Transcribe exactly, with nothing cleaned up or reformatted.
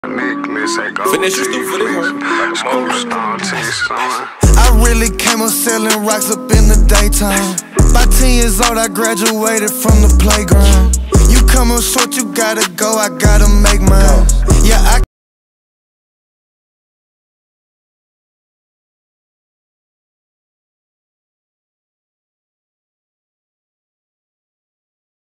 Finish you stupid I really came up selling rocks up in the daytime. By ten years old I graduated from the playground. You come up short, you gotta go, I gotta make mine.